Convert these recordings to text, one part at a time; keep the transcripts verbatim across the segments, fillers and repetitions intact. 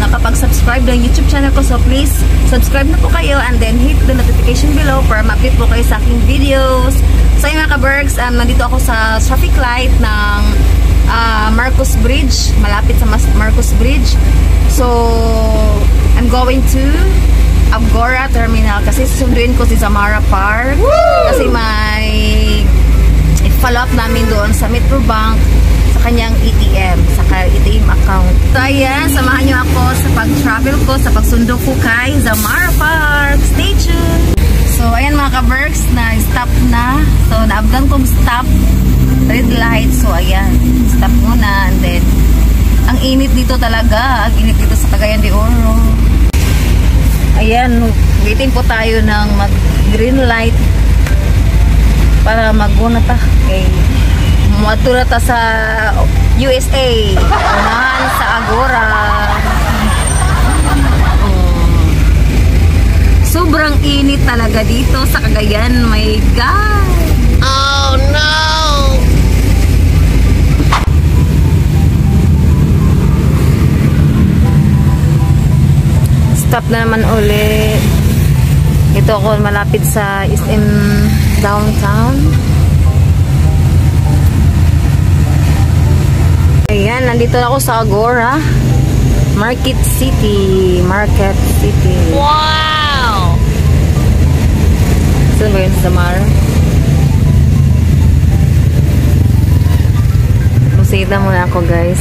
nakapag-subscribe ng YouTube channel ko. So please, subscribe na po kayo and then hit the notification below para ma-update po kayo sa aking videos. So yun mga ka-Berks, um, nandito ako sa traffic light ng uh, Marcos Bridge. Malapit sa Marcos Bridge. So, I'm going to Agora Terminal kasi susunduin ko si Zamara Park. Woo! Kasi may i-follow up namin doon sa Metrobank sa kanyang A T M, sa A T M account. So ayan, samahan nyo ako sa pag-travel ko, sa pagsundo ko kay Zamara Park. Stay tuned! So ayan mga ka-Berks, na-stop na. So naabdan kong stop, red light. So ayan, stop muna and then ang init dito talaga, ang init dito sa Cagayan de Oro. Ayan, waiting po tayo ng mag-green light para mag-una ta. Okay. Matura ta sa U S A. Unahan sa Agora. Oh. Sobrang init talaga dito sa Cagayan. My God! Oh no! Stop na naman ulit. Ito ako malapit sa S M downtown. Ayan, nandito na ako sa Agora Market City. Market City. Wow! Saan ba yun sa Zamara? Musita muna ako guys.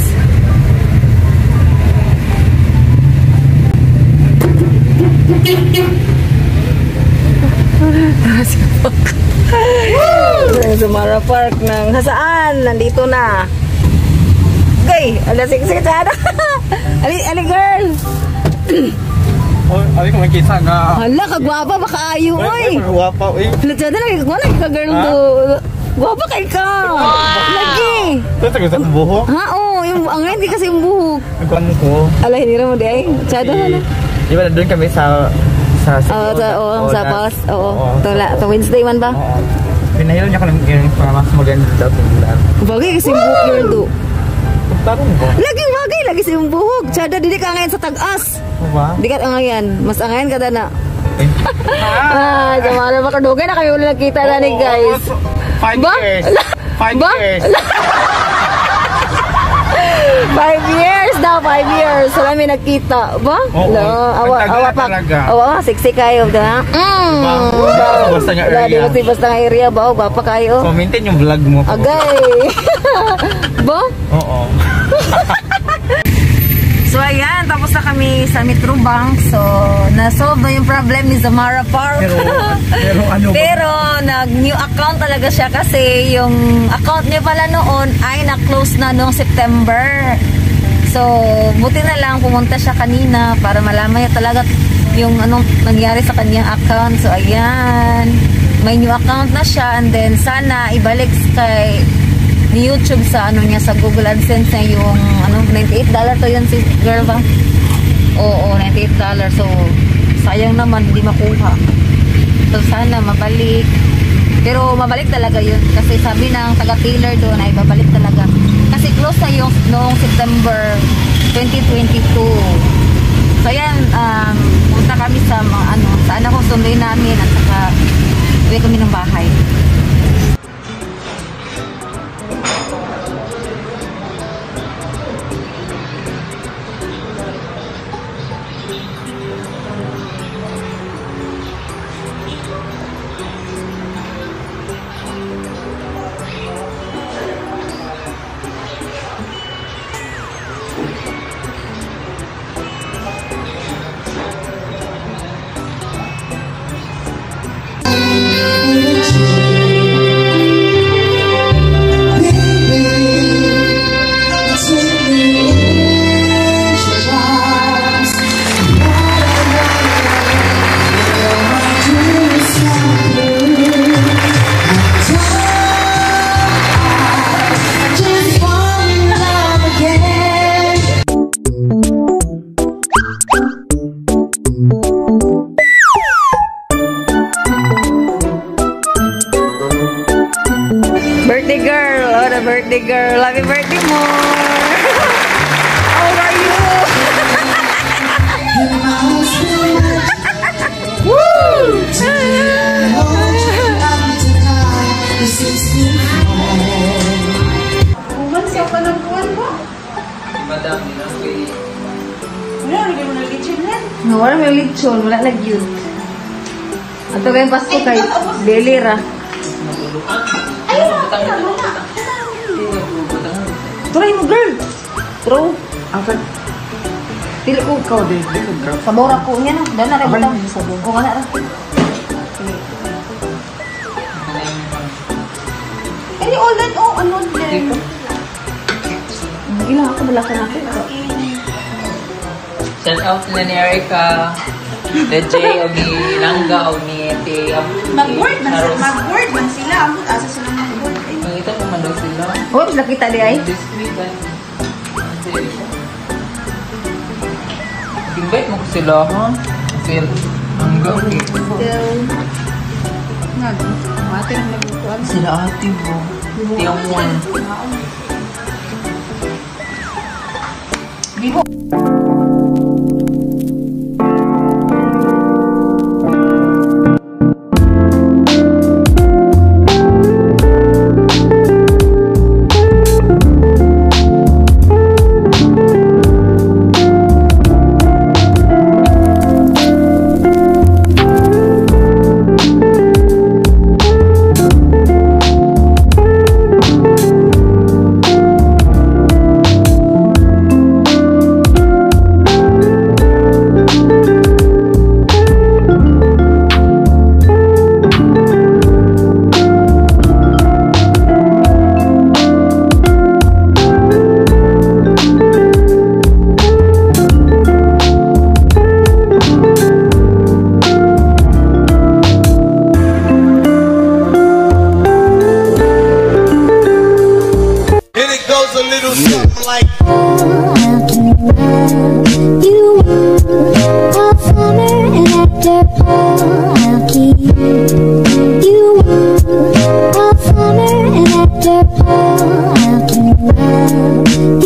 Zamara Park ng hasaan, nandito na. Gay, ala sige sige tada. Ali ali girl. Oh, ali ko makita nga. Hala kagwapa baka ayo oy. Kagwapa oy. Tada lagi ko na ka girl do. Gwapa kay ka. Lagi. Ito sa buhok. Ha oh, yung ang hindi kasi yung buhok. Kuan ko. Ala hindi ra mo di ay. Tada na. Di ba doon kami sa sa oh, sa oh, sa bus. Oo. Tola, to Wednesday man ba? Oo. Pinahilo niya ko ng para mas maganda daw tingnan. Bagay kasi yung buhok yun do. Tarong ba? Lagi bagay lagi sa yung buhok. Tsada dili ka ngayon sa tag-as. Ba? Di ka ngayon, mas angayan ka na. Ah, Zamara baka dugay na kayo ulit nakita na ni guys. Five years. Five years. Five years daw, five years. So kami nakita, ba? Oo, no, awa, awa pa. Awa, sexy kayo da. Mm. Basta nga area. Basta basta nga area ba, gwapa kayo. So maintain yung vlog mo. Agay. Ba? Oo. So ayan, tapos na kami sa Metrobank. So na-solve na yung problem ni Zamara Park. Pero, pero ano ba? Pero nag-new account talaga siya kasi yung account niya pala noon ay na-close na noong September. So buti na lang pumunta siya kanina para malaman niya talaga yung anong nangyari sa kanyang account. So ayan, may new account na siya and then sana ibalik kay ni YouTube sa ano niya sa Google AdSense niya yung ano ninety-eight dollars to yun si girl ba? Oo, ninety-eight dollars. So sayang naman hindi makuha. So sana mabalik. Pero mabalik talaga yun kasi sabi ng taga-tailor doon ay babalik talaga. Kasi close na yung noong September twenty twenty-two. So ayan, um, punta kami sa mga ano, sa anak kong sunduin namin at saka uwi kami ng bahay. Birthday girl, oh the birthday girl, happy birthday more. How are you? hindi mo nag-lechon yan. No, wala may lechon, wala na yun. Ato kayong Pasko kay Deli ra. Ayun na, ayun na. Try mo, girl. Throw. Ang kan. Pili ko ikaw, Deli. Sabor ako niya na. Dahil na rin mo lang. O, wala ra. Eh, all that, oh, ano din. Ilang ako bala ka natin. Shout out na ni Erica, the J, o ni Langga, o ni T. Mag-word man sila, mag-word man sila. Ang asa sila mag-word. Nakita ko man daw sila. Oh, nakita di ay. This week, ah. Invite mo ko sila, ha? Kasi Langga, okay. Still. Nag. Mati ang nagbukuan. Sila ate mo. Tiyang mo. Bibo. like how can you love you all summer and after all I'll keep you all summer and after all how can you love